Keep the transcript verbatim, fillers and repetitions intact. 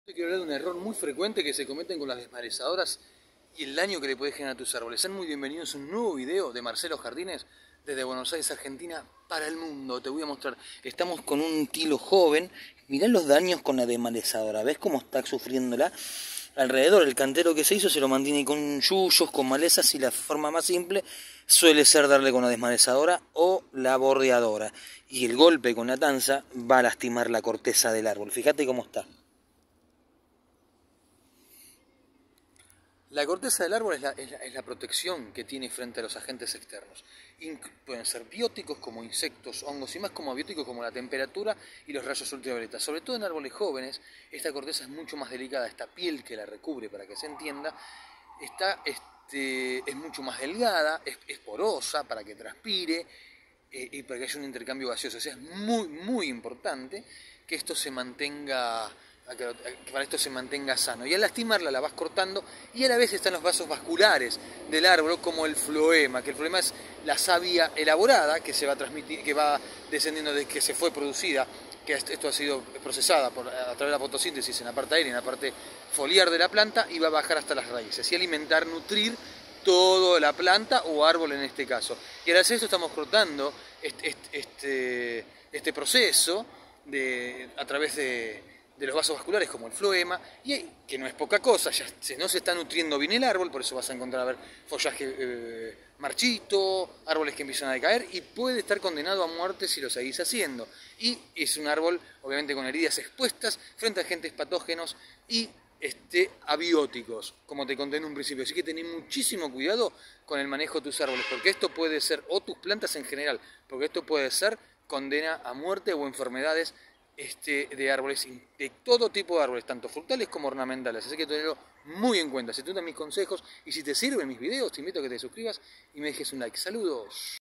Quiero hablar de un error muy frecuente que se cometen con las desmalezadoras y el daño que le puede generar a tus árboles. Sean muy bienvenidos a un nuevo video de Marcelo Jardines desde Buenos Aires, Argentina, para el mundo. Te voy a mostrar, estamos con un tilo joven. Mirá los daños con la desmalezadora, ¿ves cómo está sufriéndola? Alrededor, el cantero que se hizo se lo mantiene con yuyos, con malezas, y la forma más simple suele ser darle con la desmalezadora o la bordeadora. Y el golpe con la tanza va a lastimar la corteza del árbol. Fíjate cómo está. La corteza del árbol es la, es, la, es la protección que tiene frente a los agentes externos. Inc pueden ser bióticos como insectos, hongos y más, como abióticos como la temperatura y los rayos ultravioleta. Sobre todo en árboles jóvenes, esta corteza es mucho más delicada. Esta piel que la recubre, para que se entienda, está, este, es mucho más delgada, es, es porosa para que transpire eh, y para que haya un intercambio gaseoso. O sea, es muy, muy importante que esto se mantenga... que para esto se mantenga sano, y al lastimarla la vas cortando, y a la vez están los vasos vasculares del árbol, como el floema, que el floema es la savia elaborada que se va a transmitir, que va descendiendo desde que se fue producida, que esto ha sido procesada por, a través de la fotosíntesis en la parte aérea, en la parte foliar de la planta, y va a bajar hasta las raíces y alimentar, nutrir toda la planta o árbol en este caso. Y al hacer esto estamos cortando este, este, este proceso de, a través de de los vasos vasculares, como el floema, y que no es poca cosa, ya se, no se está nutriendo bien el árbol, por eso vas a encontrar a ver follaje eh, marchito, árboles que empiezan a decaer, y puede estar condenado a muerte si lo seguís haciendo. Y es un árbol, obviamente, con heridas expuestas frente a agentes patógenos y este, abióticos, como te conté en un principio. Así que tenés muchísimo cuidado con el manejo de tus árboles, porque esto puede ser, o tus plantas en general, porque esto puede ser condena a muerte o enfermedades Este, de árboles, de todo tipo de árboles, tanto frutales como ornamentales. Así que tenlo muy en cuenta. Si te gustan mis consejos y si te sirven mis videos, te invito a que te suscribas y me dejes un like. Saludos.